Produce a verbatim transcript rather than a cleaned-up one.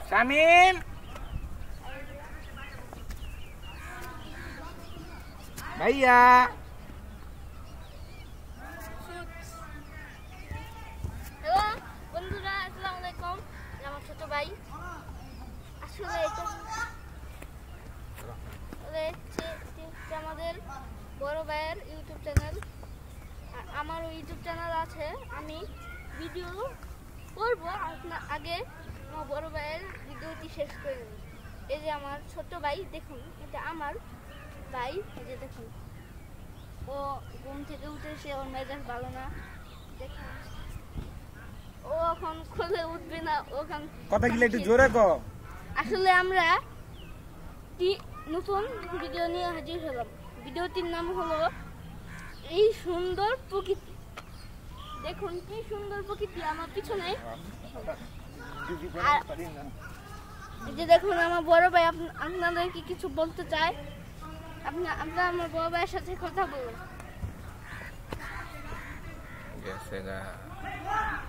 শামিম ভাইয়া হ্যালো বন্ধুরা, আসসালামু আলাইকুম। আমার ছোট ভাই আসলে এটা আমাদের বড় ভাইয়ের ইউটিউব চ্যানেল। আমারও ইউটিউব চ্যানেল আছে। আমি ভিডিও করবো, আপনার আগে আমার বড় ভাইয়ের ভিডিওটি শেষ করে নেব। এই যে আমার ছোট ভাই, দেখুন এটা আমার ভাই। এই যে দেখুন, ও ঘুম থেকে উঠে সে ওর মেজাজ ভালো না, দেখুন ও এখন খুলে উঠবে না। ওখান কথা গিলা একটু জোরে কও। আসলে আমরা নতুন ভিডিও নিয়ে হাজির হলাম। ভিডিওটির নাম হলো এই সুন্দর প্রকৃতি। দেখুন কি সুন্দর প্রকৃতি আমার পিছনে। এই যে দেখুন আমার বড় ভাই আপনাদেরকে কিছু বলতে চায়। আপনি আপনারা আমার বড় ভাইয়ের সাথে কথা বলুন।